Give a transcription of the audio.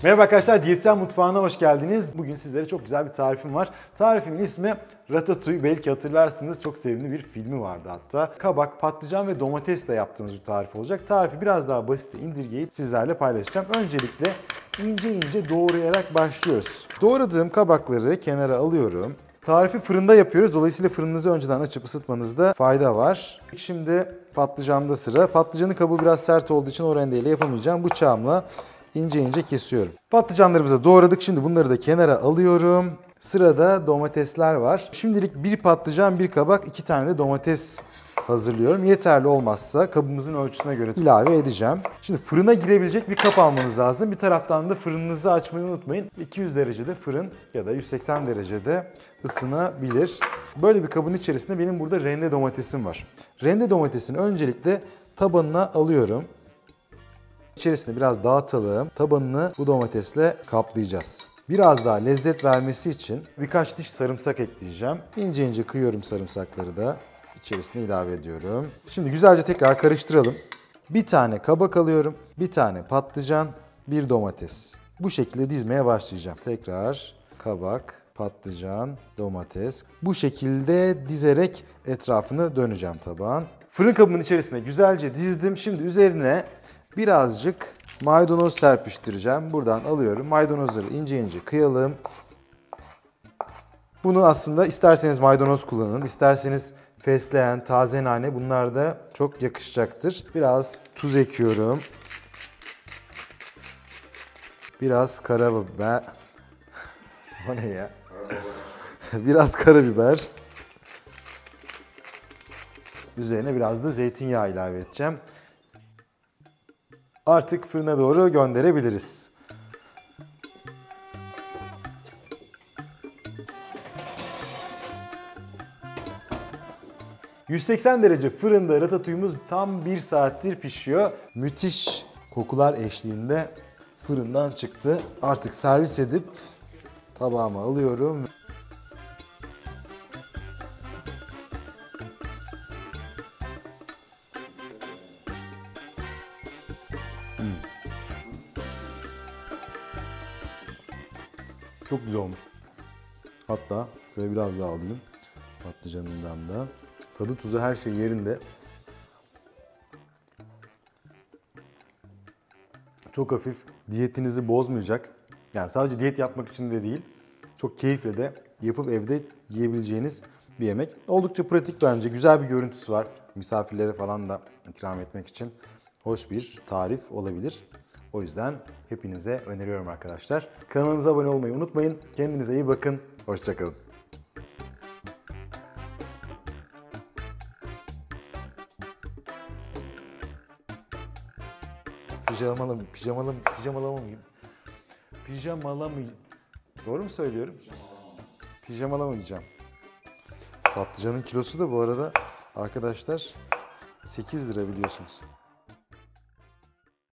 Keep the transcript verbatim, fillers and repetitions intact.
Merhaba arkadaşlar, Diyetisyen Mutfağı'na hoş geldiniz. Bugün sizlere çok güzel bir tarifim var. Tarifimin ismi Ratatouille. Belki hatırlarsınız, çok sevimli bir filmi vardı hatta. Kabak, patlıcan ve domatesle yaptığımız bir tarif olacak. Tarifi biraz daha basite indirgeyip sizlerle paylaşacağım. Öncelikle ince ince doğrayarak başlıyoruz. Doğradığım kabakları kenara alıyorum. Tarifi fırında yapıyoruz. Dolayısıyla fırınınızı önceden açıp ısıtmanızda fayda var. Şimdi patlıcanda sıra. Patlıcanın kabuğu biraz sert olduğu için o rendeyle yapamayacağım. Bıçağımla ince ince kesiyorum. Patlıcanlarımızı doğradık. Şimdi bunları da kenara alıyorum. Sırada domatesler var. Şimdilik bir patlıcan, bir kabak, iki tane de domates hazırlıyorum. Yeterli olmazsa kabımızın ölçüsüne göre ilave edeceğim. Şimdi fırına girebilecek bir kap almanız lazım. Bir taraftan da fırınınızı açmayı unutmayın. iki yüz derecede fırın ya da yüz seksen derecede ısınabilir. Böyle bir kabın içerisinde benim burada rende domatesim var. Rende domatesini öncelikle tabanına alıyorum. İçerisine biraz dağıtalım. Tabanını bu domatesle kaplayacağız. Biraz daha lezzet vermesi için birkaç diş sarımsak ekleyeceğim. İnce ince kıyıyorum sarımsakları da. İçerisine ilave ediyorum. Şimdi güzelce tekrar karıştıralım. Bir tane kabak alıyorum. Bir tane patlıcan, bir domates. Bu şekilde dizmeye başlayacağım. Tekrar kabak, patlıcan, domates. Bu şekilde dizerek etrafını döneceğim tabağın. Fırın kabımın içerisine güzelce dizdim. Şimdi üzerine birazcık maydanoz serpiştireceğim. Buradan alıyorum. Maydanozları ince ince kıyalım. Bunu aslında isterseniz maydanoz kullanın, isterseniz fesleğen, taze nane, bunlar da çok yakışacaktır. Biraz tuz ekliyorum. Biraz karabiber. O ne ya? Biraz karabiber. Üzerine biraz da zeytinyağı ilave edeceğim. Artık fırına doğru gönderebiliriz. yüz seksen derece fırında ratatouille'muz tam bir saattir pişiyor. Müthiş kokular eşliğinde fırından çıktı. Artık servis edip tabağıma alıyorum. Hmm. Çok güzel olmuş. Hatta şöyle biraz daha alayım. Patlıcanından da. Tadı tuzu her şey yerinde. Çok hafif, diyetinizi bozmayacak. Yani sadece diyet yapmak için de değil, çok keyifle de yapıp evde yiyebileceğiniz bir yemek. Oldukça pratik bence, güzel bir görüntüsü var. Misafirlere falan da ikram etmek için hoş bir tarif olabilir. O yüzden hepinize öneriyorum arkadaşlar. Kanalımıza abone olmayı unutmayın. Kendinize iyi bakın. Hoşça kalın. Pijamalı mı? Pijamalı mı? Pijamalı mı? Pijamalı mı? Doğru mu söylüyorum? Pijamalı mı diyeceğim. Patlıcanın kilosu da bu arada arkadaşlar sekiz lira biliyorsunuz.